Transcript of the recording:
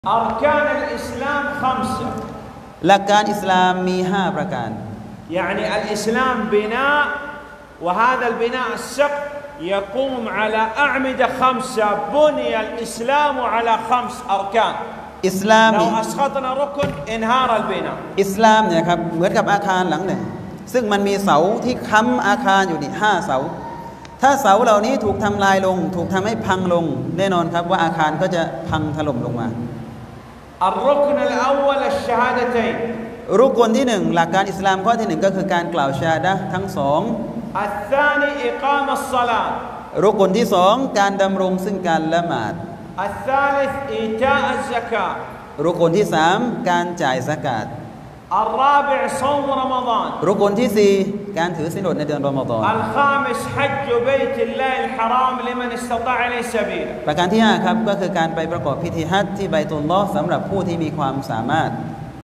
أركان الإسلام 5 หลักการอิสลามมี5ประการ يعني الإسلام بناء وهذا البناء السقف يقوم على أعمدة 5 بني الإسلام على 5 أركان อิสลาม لو أسقطنا ركن انهار البناء อิสลามเนี่ยครับเหมือนกับอาคารหลังหนึ่งซึ่งมันมีเสาที่ค้ำอาคารอยู่นี่5เสาถ้าเสาเหล่านี้ถูกทำลายลงถูกทำให้พังลงแน่นอนครับว่าอาคารก็จะพังถล่มลงมา الركن الأول الشهادتين รุกนที่1หลักการอิสลามข้อที่1ก็คือการกล่าวชาฮาดะห์ทั้ง2 الثاني إقامة الصلاة รุกนที่2การดำรงซึ่งการละหมาด الثالث إيتاء الزكاة รุกนที่3การจ่ายซะกาต الرابع صوم رمضان รุกนที่4การถือศีลอดในเดือนรอมฎอน الخامس حج بيت الله الحرام لمن استطاع إليه سبيلا ประการที่5ครับก็คือการไปประกอบพิธีฮัจญ์ที่ไบตุลลอฮ์สำหรับผู้ที่มีความสามารถ